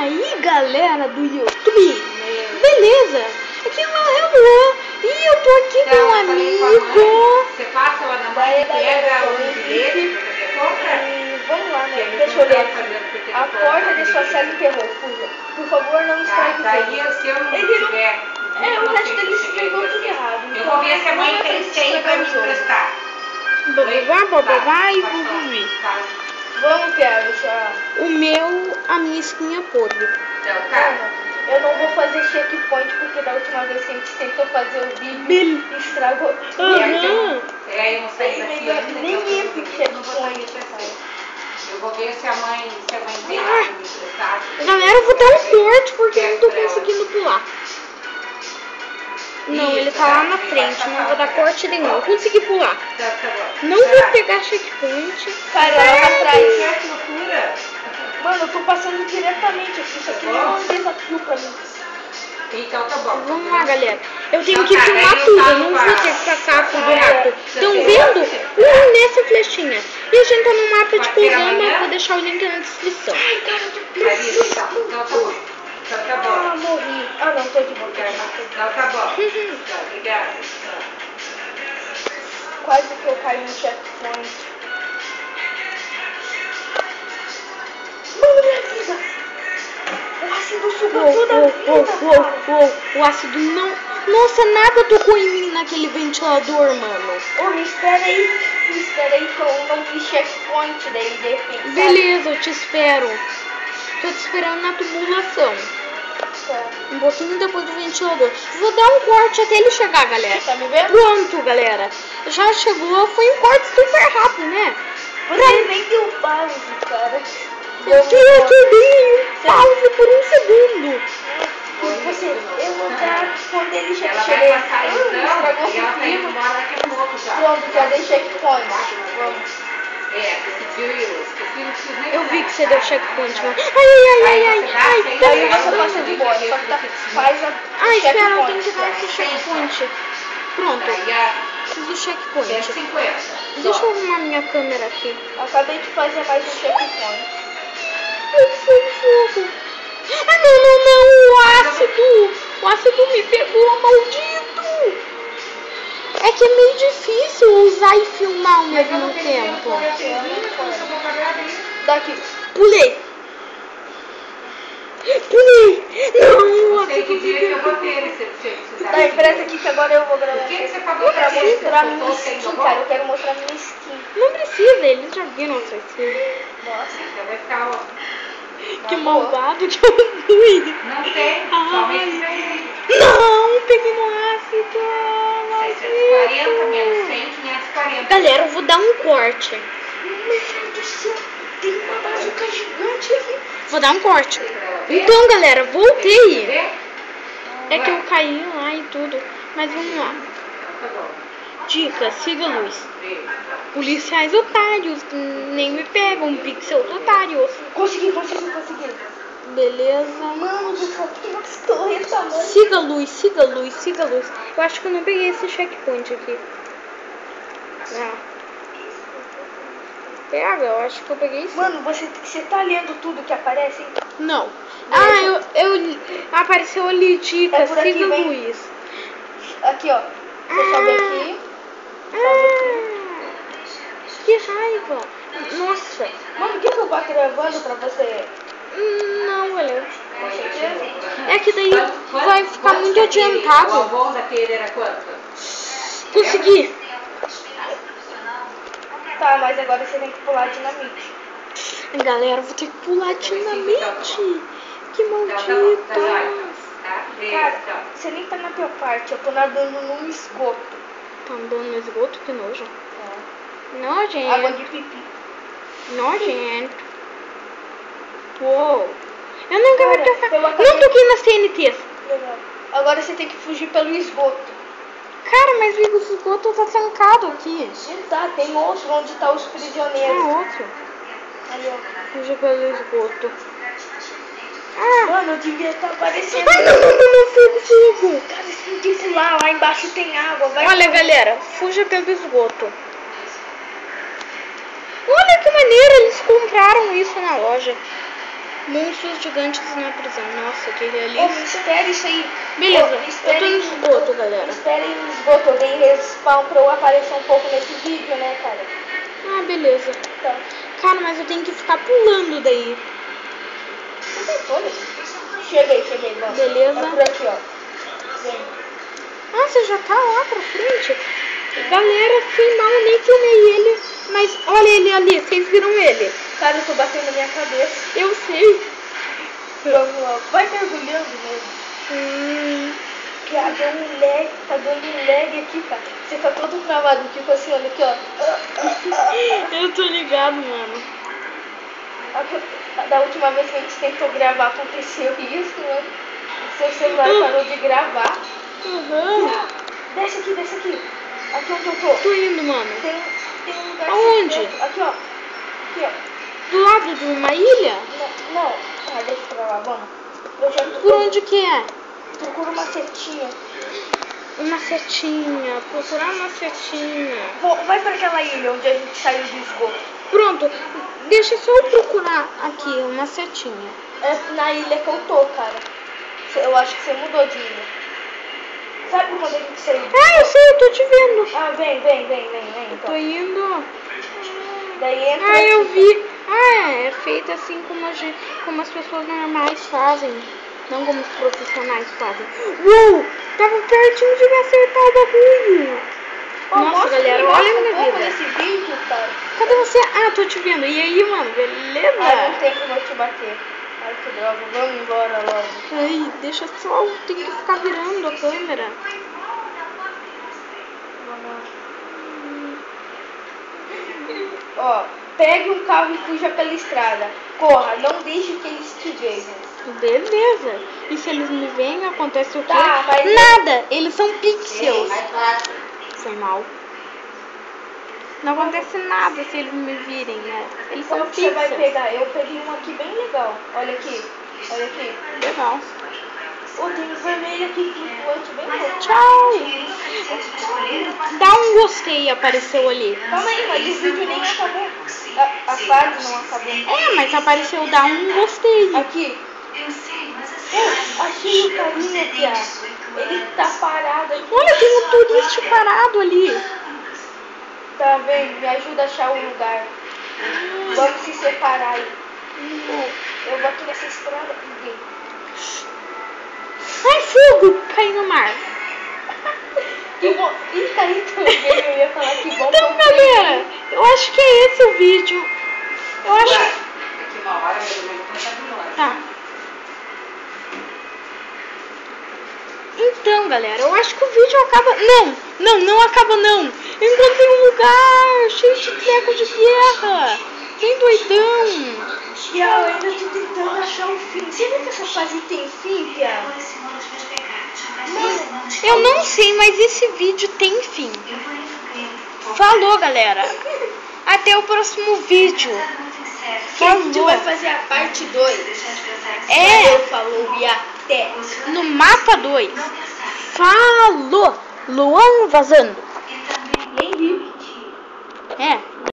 aí, galera do YouTube? Beleza? Aqui é o Renan e eu tô aqui com um amigo. Você passa lá na mãe, pega o bilhete pra fazer compra? E vamos lá, né? Deixa eu ler aqui. A porta de sua cela enterrou. Fuja. Por favor, não estrague o Daí filme. se eu não Ele não- tiver... o resto dele escreveu tudo errado. Eu vou ver se a mãe tem 100 pra me emprestar. Babá e Bubuí. Vamos, Pia, deixa... A minha skin é podre. Então, tá. Eu não vou fazer checkpoint porque da última vez que a gente tentou fazer o vídeo estragou tudo. Aham. Eu não saí daqui ainda. Nem ia pro checkpoint. Eu vou ver se a mãe tem lá pra me emprestar. Galera, eu vou dar um corte porque eu não tô conseguindo pular. Não, ele tá lá na frente, não vou dar corte nenhum. Eu consegui pular. Tá bom. Não vou pegar checkpoint. Cara, lá atrás. Que loucura. Mano, eu tô passando diretamente aqui. Isso aqui não é um desafio pra mim. Então tá bom. Vamos lá, galera. Eu tenho que filmar tudo, eu não vou ter que passar tudo rápido. Estão vendo? Nessa flechinha. E a gente tá no mapa de Kogama, eu vou deixar o link na descrição. Então tá bom. Então tá bom. Ah, morri. Ah, não, tô de boa. Então tá bom. Então, obrigada. Quase que eu caí no checkpoint. Mano, minha vida! O ácido sugou toda a vida, O ácido não... Nossa, nada tocou em mim naquele ventilador, mano. Ô, me espera aí que eu não fiz checkpoint daí de repente. Beleza, eu te espero. Tô te esperando na tubulação. Tá. Um pouquinho depois do ventilador. Vou dar um corte até ele chegar, galera. Tá me vendo? Pronto, galera. Já chegou. Foi um corte super rápido, né? Você nem deu pause, cara. Eu dei um pause por um segundo. Eu vou dar quando ele Ela vai chegar. passar então e ela tá indo Estragou embora daqui a pouco já. Pronto, já dei checkpoint. Vamos. Decidiu eu. Esqueci, não preciso nem Eu vi falar. que você deu checkpoint, mano. Ai. Aí você passa de boa, só que faz a Espera, eu checkpoint. tenho que dar esse checkpoint. Pronto, Aí a fiz o checkpoint. 150. Deixa eu arrumar minha câmera aqui. Acabei de fazer mais um checkpoint. Fogo. Ah, não. O ácido me pegou, maldito. É que é meio difícil usar e filmar ao mesmo tempo. Daqui. Pulei. Não, Sei que dia que eu vou ter esse Tá, empresta aqui que agora eu vou gravar. O que você pagou pra Pra isso? mostrar minha Soltou sem skin, robô? cara. Eu quero mostrar minha skin. Não precisa, eles já viram essa skin. Nossa. Então vai ficar, ó. Que malvado que eu fui. Não tem, somente tem. Não, peguei no ácido. 640 menos 100, 540. Galera, eu vou dar um corte. Meu Deus do céu. Tem uma bazuca gigante aqui. Vou dar um corte. Então, galera, voltei. Vê? É que eu caí lá e tudo. Mas vamos lá. Tá bom. Dica, siga a luz. Vê. Policiais otários, nem me pegam, pixel otários. Consegui. Beleza. Mano, do céu, tem umas torres tamanho. Siga a luz. Eu acho que eu não peguei esse checkpoint aqui. Pega, eu acho que eu peguei sim. Mano, você tá lendo tudo que aparece? Não. Eu apareceu ali, dica, É por aqui, siga a vem. luz. Aqui, ó. Você sobe aqui. Que raiva. Nossa. Mano, quer que eu vá gravando pra você? Não, galera. Com certeza? É que daí vai ficar muito O adiantado. avô daquele era quanto? Consegui. Tá, mas agora você tem que pular dinamite. Galera, eu vou ter que pular dinamite. Que Então tá maldita. bom, tá jóia. Tá? Beijo, Cara, tchau. você nem tá na tua parte. Eu tô nadando num esgoto. Tá andando no esgoto, que nojo. Água Nojento. de pipi. Nojento. Uou. Eu não quero Cara, tocar. eu acabei- Não toquei nas TNTs. Legal. Agora você tem que fugir pelo esgoto. Cara, mas o esgoto tá trancado aqui. Tá, tem outro onde tá os É prisioneiros. outro. Ali, ó. Fuja pelo esgoto. Mano, eu devia estar aparecendo. Não, fogo. Cara, você tem que pular. Lá embaixo tem água. Vai Olha, galera, fuja pelo esgoto. Olha que maneiro, eles compraram isso na loja. Monstros gigantes na prisão. Nossa, aquele ali. Ô, me espere isso aí. Beleza, Ô, me eu espere tô no esgoto, galera. Me espere no esgoto. Eu dei respawn pra eu aparecer um pouco nesse vídeo, né, cara? Ah, beleza. Tá. Cara, mas eu tenho que ficar pulando daí. Não tem folha. Cheguei, vamos. Beleza. É por aqui, ó. Vem. Ah, você já tá lá pra frente? Galera, foi mal, eu nem filmei ele. Mas olha ele ali, vocês viram ele? Cara, eu tô batendo na minha cabeça. Eu sei. Vamos lá. Vai mergulhando mesmo. Cara, tá dando um lag aqui, cara. Você tá todo travado, tipo assim, olha aqui, ó. Eu tô ligado, mano. Da última vez que a gente tentou gravar, aconteceu isso, mano. Seu celular parou de gravar. Desce aqui. Aqui onde eu tô. Tô indo, mano. Tem um lugar Aonde? secreto. Aqui, ó. Do lado de uma ilha? Não. Ah, deixa pra lá, vamos. Eu já Por onde que é? Procura uma setinha. Uma setinha. Procurar uma setinha. Vai pra aquela ilha onde a gente saiu do esgoto. Pronto. Deixa só eu procurar aqui uma setinha. É na ilha que eu tô, cara. Eu acho que você mudou de ilha. Sabe quando a gente saiu do esgoto? Ah, eu sei, eu tô te vendo. Ah, vem, então. Tô indo. Daí entra Ah, eu aqui. vi. Ah, é feito assim como as pessoas normais fazem. Não como os profissionais fazem. Uou! Tava pertinho de me acertar o bagulho. Nossa, galera, olha a minha vida. Nesse vídeo, cara. Cadê você? Ah, tô te vendo. E aí, mano, beleza? Ah, não tem como eu te bater. Ai, que droga. Vamos embora logo. Ai, deixa só. Tem que ficar virando a câmera. Ó, pegue um carro e fuja pela estrada. Corra, não deixe que eles te vejam. Beleza. E se eles me veem, acontece o quê? Tá, mas... Nada. Eles são pixels. Vai lá. Foi mal. Não acontece nada se eles me virem, né? Eles são Qual que você vai pixels. pegar? Eu peguei um aqui bem legal. Olha aqui. Legal. Ô, tem um vermelho aqui flutuante bem legal. Tchau. Dá um gostei, apareceu ali. Calma aí, mas o vídeo nem acabou. A fase não acabou. É, mas apareceu dá um gostei. Aqui. Achei o carinha aqui, ó. Ele tá parado aqui. Olha, tem um turista parado ali. Tá vendo? Me ajuda a achar o lugar. Vamos se separar aí. Eu vou aqui nessa estrada. Ai, fogo! Cai no mar. Que bom. Ih, caiu também. Eu ia falar que bom. Então, galera, eu acho que é esse o vídeo. Eu acho... Daqui uma hora eu vou começar de novo. Tá. Então, galera, eu acho que o vídeo acaba... Não acaba não. Eu encontrei um lugar cheio de treco de guerra. Bem doidão. Pia, eu ainda tô tentando achar o fim. Você viu que essa fase tem fim, Pia? Eu não sei, mas esse vídeo tem fim. Falou, galera. Até o próximo vídeo. Que a gente vai fazer a parte 2. É. Falou e até. No mapa 2. Falou. Luan vazando. Nem viu. É.